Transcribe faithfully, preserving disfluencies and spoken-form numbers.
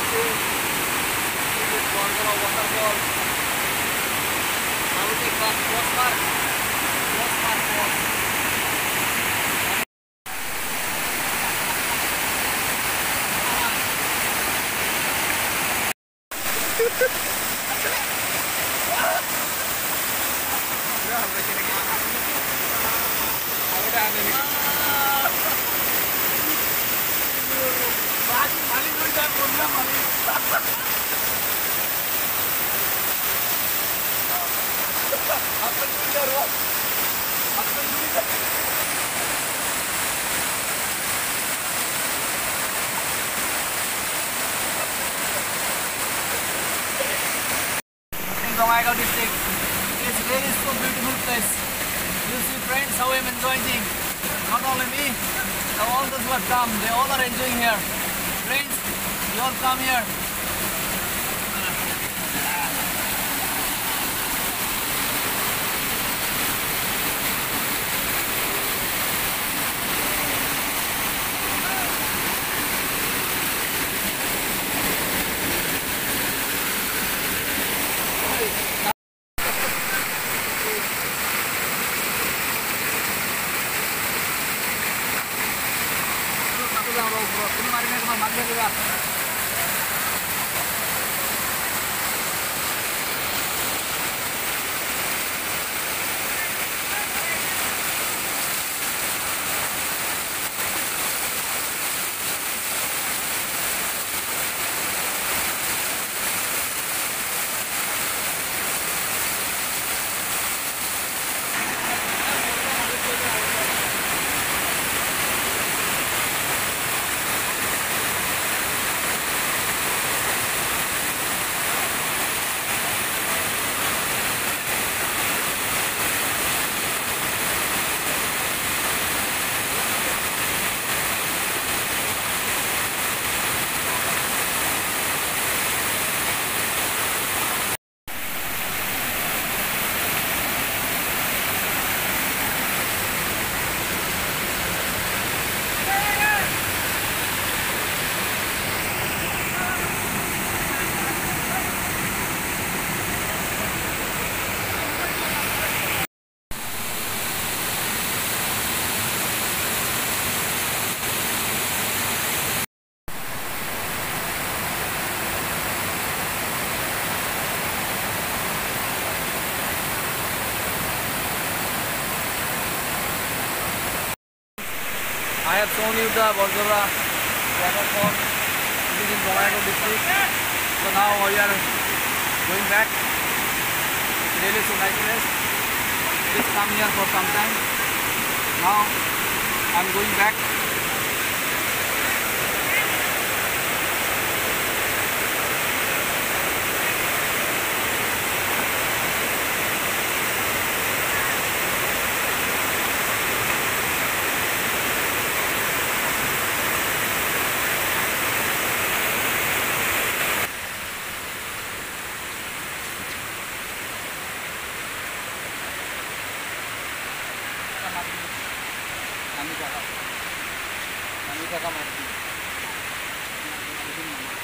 This is Borjhora Waterfall. I will take one cross mark. Cross mark cross. Bongaigaon district. It's really so beautiful place. You see friends how I'm enjoying. Not only me, all those who have come, they all are enjoying here. Friends, you all come here. I have shown you the Borjhora Waterfall. It is in Bongaigaon district. So now we are going back. It's really so nice place. Please come here for some time. Now I am going back. Kami jaga, kami jaga mati.